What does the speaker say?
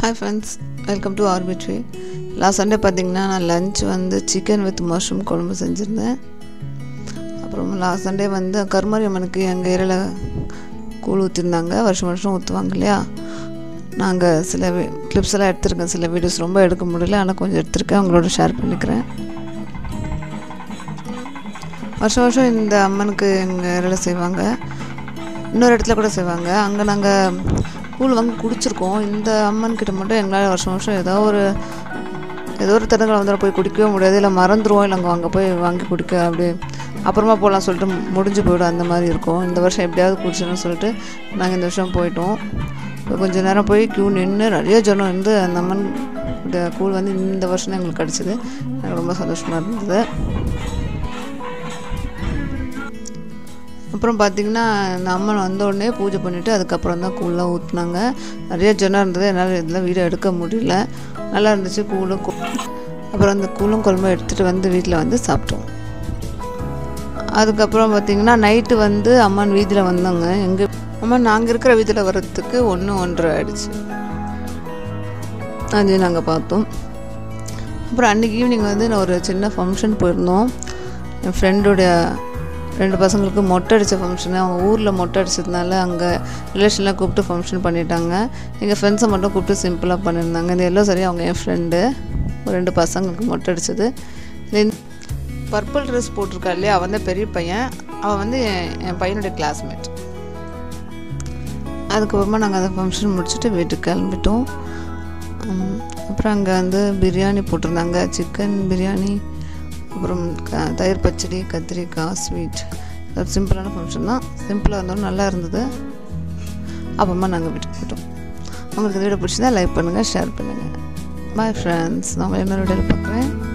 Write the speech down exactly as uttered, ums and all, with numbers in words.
Hi friends, welcome to R B H Y. Last Sunday பார்த்தீங்கன்னா நான் lunch வந்து chicken with mushroom குழம்பு செஞ்சுருந்தேன். அப்புறம் லாஸ்ட் சண்டே வந்து கருமாரி அம்மனுக்கு எங்கள் ஏரியாவில் கூழ் ஊற்றிருந்தாங்க. வருஷம் வருஷம் ஊற்றுவாங்க இல்லையா. நாங்கள் சில கிளிப்ஸ் எல்லாம் எடுத்துருக்கேன். சில வீடியோஸ் ரொம்ப எடுக்க முடியல, ஆனால் கொஞ்சம் எடுத்திருக்கேன், உங்களோட ஷேர் பண்ணிக்கிறேன். வருஷம் வருஷம் இந்த அம்மனுக்கு எங்கள் ஏரியாவில் செய்வாங்க. இன்னொரு இடத்துல கூட செய்வாங்க. அங்கே நாங்கள் கூழ் வாங்கி குடிச்சிருக்கோம். இந்த அம்மன் கிட்ட மட்டும் எங்களால் வருஷம் வருஷம் ஏதோ ஒரு ஏதோ ஒரு தடங்களை வந்து போய் குடிக்கவே முடியாது. இல்லை மறந்துடுவோம், இல்லை அங்கே அங்கே போய் வாங்கி குடிக்க அப்படி அப்புறமா போகலாம் சொல்லிட்டு முடிஞ்சு போய்டும், அந்த மாதிரி இருக்கும். இந்த வருஷம் எப்படியாவது குடிச்சிடணும்னு சொல்லிட்டு நாங்கள் இந்த வருஷம் போயிட்டோம். இப்போ கொஞ்சம் நேரம் போய் க்யூ நின்று நிறைய ஜனம் இருந்து அந்த அம்மன் கூழ் வந்து இந்த வருஷம் தான் எங்களுக்கு கிடச்சிது. எனக்கு ரொம்ப சந்தோஷமாக இருந்தது. அப்புறம் பார்த்திங்கன்னா இந்த அம்மன் வந்த உடனே பூஜை பண்ணிவிட்டு அதுக்கப்புறம் தான் கூழ்லாம் ஊற்றினாங்க. நிறைய ஜனம் இருந்தது, என்னால் இதெல்லாம் வீடியோ எடுக்க முடியல. நல்லா இருந்துச்சு கூழும். அப்புறம் அந்த கூழும் குழம்பும் எடுத்துகிட்டு வந்து வீட்டில் வந்து சாப்பிட்டோம். அதுக்கப்புறம் பார்த்திங்கன்னா நைட்டு வந்து அம்மன் வீதியில் வந்தாங்க. எங்கள் அம்மன் நாங்கள் இருக்கிற வீதியில் வர்றதுக்கு ஒன்று ஒன்றரை ஆகிடுச்சு. அது நாங்கள் பார்த்தோம். அப்புறம் அன்றைக்கி ஈவினிங் வந்து நான் ஒரு சின்ன ஃபங்க்ஷன் போயிருந்தோம். என் ஃப்ரெண்டோடைய ரெண்டு பசங்களுக்கு மொட்டை அடித்த ஃபங்க்ஷனு. அவங்க ஊரில் மொட்டை அடித்ததுனால அங்கே ரிலேஷன்லாம் கூப்பிட்டு ஃபங்க்ஷன் பண்ணிட்டாங்க. எங்கள் ஃப்ரெண்ட்ஸை மட்டும் கூப்பிட்டு சிம்பிளாக பண்ணியிருந்தாங்க. இந்த எல்லாம் சரி அவங்க என் ஃப்ரெண்டு ஒரு ரெண்டு பசங்களுக்கு மொட்டை அடித்தது. பர்பிள் ட்ரெஸ் போட்டிருக்கா இல்லையா, அவன் வந்து பெரிய பையன், அவன் வந்து என் பையனுடைய கிளாஸ்மேட். அதுக்கப்புறமா நாங்கள் அந்த ஃபங்க்ஷன் முடிச்சுட்டு வீட்டுக்கு கிளம்பிட்டோம். அப்புறம் அங்கே வந்து பிரியாணி போட்டிருந்தாங்க, சிக்கன் பிரியாணி, அப்புறம் க தயிர் பச்சடி, கத்திரிக்காய், ஸ்வீட். அது சிம்பிளான ஃபங்க்ஷன் தான். சிம்பிளாக இருந்தாலும் நல்லா இருந்தது. அப்புறமா நாங்கள் வீட்டுக்கு போயிட்டோம். உங்களுக்கு இந்த வீடியோ பிடிச்சிருந்தா லைக் பண்ணுங்கள், ஷேர் பண்ணுங்கள். பாய் ஃப்ரெண்ட்ஸ், நான் உங்களை இன்னொரு வீடியோவில் பார்க்குறேன்.